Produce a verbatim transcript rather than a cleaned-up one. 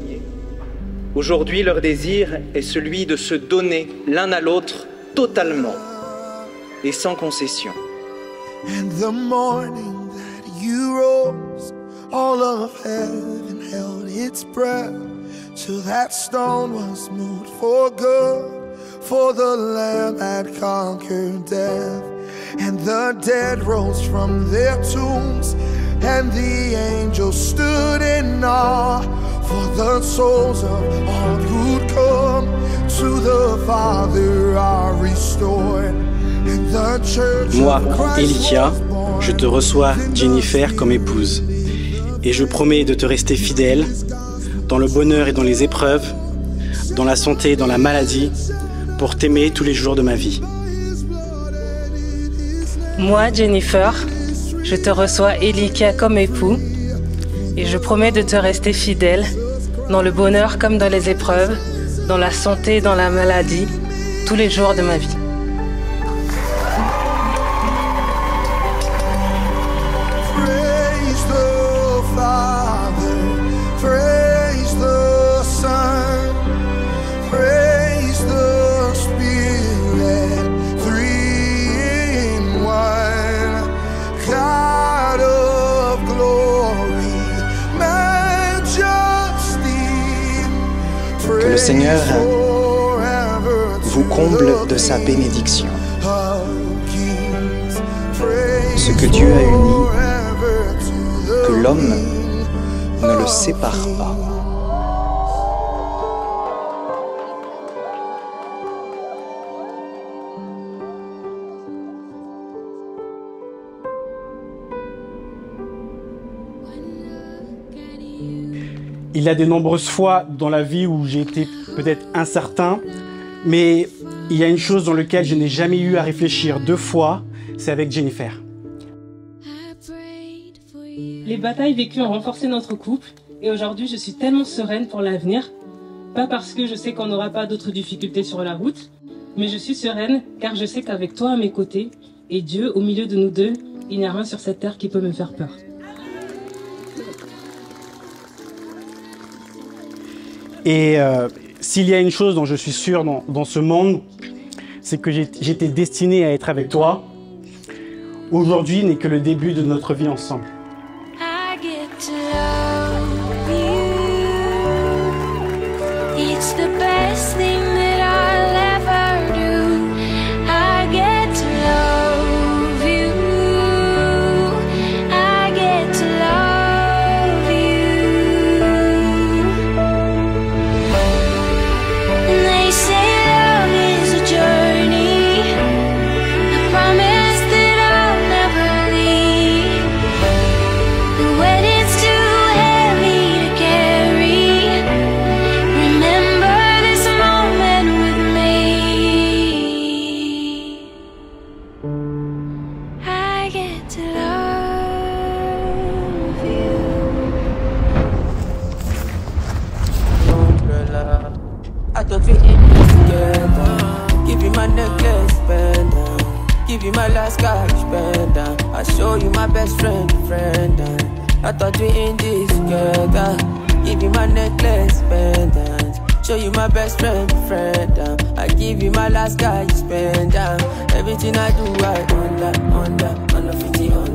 Aujourd'hui, leur désir est celui de se donner l'un à l'autre totalement et sans concession. And the morning that you rose, all of heaven held its breath, till that stone was moved for good, for the Lamb had conquered death. And the dead rose from their tombs, and the angels stood in awe, for the souls of all who'd come to the Father are restored. And the church Moi, of Christ Elikia, was born. je te reçois Jennifer comme épouse. Et je promets de te rester fidèle dans le bonheur et dans les épreuves, dans la santé et dans la maladie, pour t'aimer tous les jours de ma vie. Moi, Jennifer, je te reçois Elikia comme époux et je promets de te rester fidèle dans le bonheur comme dans les épreuves, dans la santé et dans la maladie, tous les jours de ma vie. Praise the Father, praise the Son, praise the Spirit, three in one, God of glory, majesty, Que le Seigneur vous comble de sa bénédiction. Ce que Dieu a uni, que l'homme ne le sépare pas. Il y a de nombreuses fois dans la vie où j'ai été peut-être incertain, mais il y a une chose dans laquelle je n'ai jamais eu à réfléchir deux fois, c'est avec Jennifer. Les batailles vécues ont renforcé notre couple et aujourd'hui je suis tellement sereine pour l'avenir. Pas parce que je sais qu'on n'aura pas d'autres difficultés sur la route, mais je suis sereine car je sais qu'avec toi à mes côtés et Dieu au milieu de nous deux, il n'y a rien sur cette terre qui peut me faire peur. Et euh, s'il y a une chose dont je suis sûr dans, dans ce monde, c'est que j'étais destiné à être avec toi. Aujourd'hui n'est que le début de notre vie ensemble. I get to love you. It's the best thing that I'll ever do. I get to love you. I get to love you. And they say love is a journey. I promise that I'll never leave. When it's too heavy to carry, remember this moment with me. I get to love you. Umbrella. I thought we in this together. Give you my necklace, pendant. Give you my last cash, pendant. I show you my best friend, friend. I thought we in this together. Give you my necklace, pendant. Show you my best friend, friend. I give you my last cash, pendant. Everything I do, I under, under, under fifty, under.